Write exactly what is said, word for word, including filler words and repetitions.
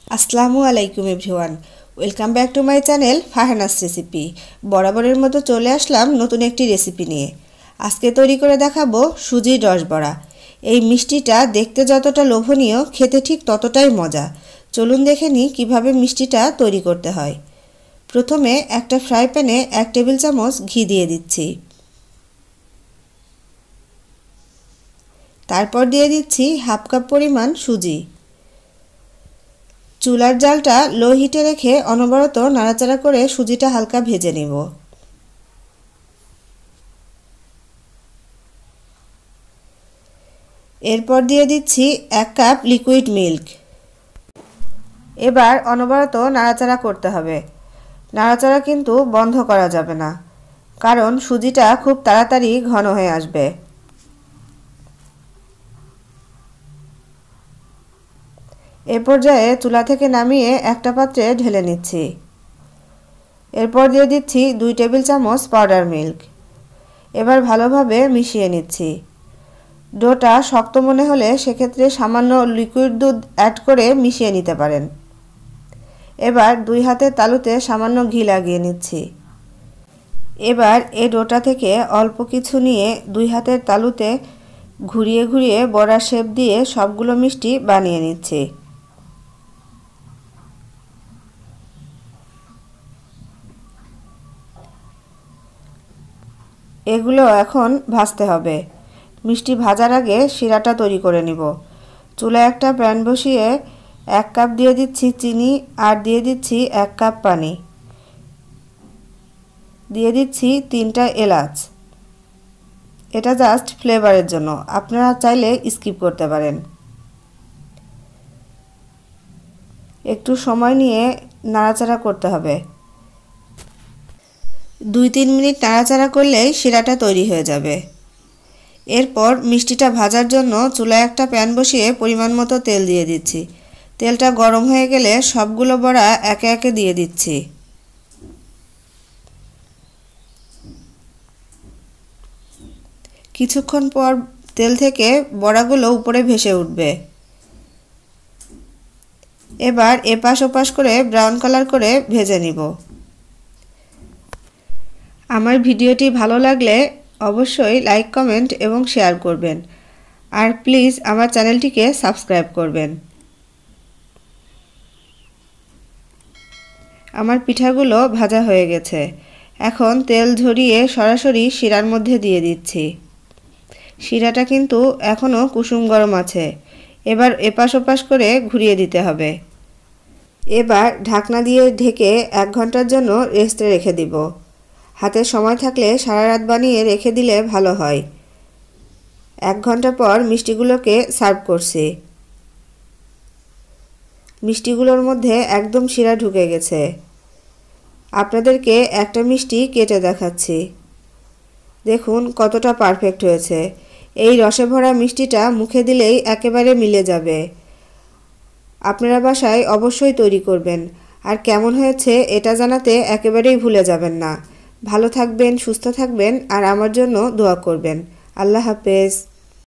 আসসালামু আলাইকুম everyone, welcome back to my channel Farhana's recipe. বরাবরের মতো চলে আসলাম নতুন একটি রেসিপি নিয়ে। আজকে তৈরি করে দেখাবো সুজির রসবড়া। এই মিষ্টিটা দেখতে যতটা লোভনীয়, খেতে ঠিক ততটাই মজা। চলুন দেখে নিই কীভাবে মিষ্টিটা তৈরি করতে হয়। প্রথমে একটা ফ্রাই প্যানে এক টেবিল চামচ ঘি দিয়ে দিচ্ছি। তারপর দিয়ে দিচ্ছি হাফ কাপ পরিমাণ সুজি। চুলার জালটা লো হিটে রেখে অনবরত নাড়াচাড়া করে সুজিটা হালকা ভেজে নেব। এরপর দিয়ে দিচ্ছি এক কাপ লিকুইড মিল্ক। এবার অনবরত নাড়াচাড়া করতে হবে। নাড়াচাড়া কিন্তু বন্ধ করা যাবে না, কারণ সুজিটা খুব তাড়াতাড়ি ঘন হয়ে আসবে। এ পর্যায়ে চুলা থেকে নামিয়ে একটা পাত্রে ঢেলে নিচ্ছি। এরপর দিয়ে দিচ্ছি দুই টেবিল চামচ পাউডার মিল্ক। এবার ভালোভাবে মিশিয়ে নিচ্ছি। ডোটা শক্ত মনে হলে সেক্ষেত্রে সামান্য লিকুইড দুধ অ্যাড করে মিশিয়ে নিতে পারেন। এবার দুই হাতের তালুতে সামান্য ঘি লাগিয়ে নিচ্ছি। এবার এই ডোটা থেকে অল্প কিছু নিয়ে দুই হাতের তালুতে ঘুরিয়ে ঘুরিয়ে বড়ার শেপ দিয়ে সবগুলো মিষ্টি বানিয়ে নিচ্ছি। এগুলো এখন ভাজতে হবে। মিষ্টি ভাজার আগে শিরাটা তৈরি করে নিব। চুলায় একটা প্যান বসিয়ে এক কাপ দিয়ে দিচ্ছি চিনি আর দিয়ে দিচ্ছি এক কাপ পানি। দিয়ে দিচ্ছি তিনটা এলাচ। এটা জাস্ট ফ্লেভারের জন্য, আপনারা চাইলে স্কিপ করতে পারেন। একটু সময় নিয়ে নাড়াচাড়া করতে হবে। দুই তিন মিনিট নাড়াচাড়া করলেই শিরাটা তৈরি হয়ে যাবে। এরপর মিষ্টিটা ভাজার জন্য চুলায় একটা প্যান বসিয়ে পরিমাণ মতো তেল দিয়ে দিচ্ছি। তেলটা গরম হয়ে গেলে সবগুলো বড়া একে একে দিয়ে দিচ্ছি। কিছুক্ষণ পর তেল থেকে বড়াগুলো উপরে ভেসে উঠবে। এবার এপাশ ওপাশ করে ব্রাউন কালার করে ভেজে নিব। আমার ভিডিওটি ভালো লাগলে অবশ্যই লাইক, কমেন্ট এবং শেয়ার করবেন। আর প্লিজ আমার চ্যানেলটিকে সাবস্ক্রাইব করবেন। আমার পিঠাগুলো ভাজা হয়ে গেছে। এখন তেল ঝরিয়ে সরাসরি শিরার মধ্যে দিয়ে দিচ্ছি। শিরাটা কিন্তু এখনও কুসুম গরম আছে। এবার এপাশ ওপাশ করে ঘুরিয়ে দিতে হবে। এবার ঢাকনা দিয়ে ঢেকে এক ঘন্টার জন্য রেস্টে রেখে দিব। হাতে সময় থাকলে সারা রাত বানিয়ে রেখে দিলে ভালো হয়। এক ঘন্টা পর মিষ্টিগুলোকে সার্ভ করছি। মিষ্টিগুলোর মধ্যে একদম শিরা ঢুকে গেছে। আপনাদেরকে একটা মিষ্টি কেটে দেখাচ্ছি। দেখুন কতটা পারফেক্ট হয়েছে। এই রসে ভরা মিষ্টিটা মুখে দিলেই একেবারে মিলে যাবে। আপনারা বাসায় অবশ্যই তৈরি করবেন। আর কেমন হয়েছে এটা জানাতে একেবারেই ভুলে যাবেন না। ভালো থাকবেন, সুস্থ থাকবেন আর আমার জন্য দোয়া করবেন। আল্লাহ হাফেজ।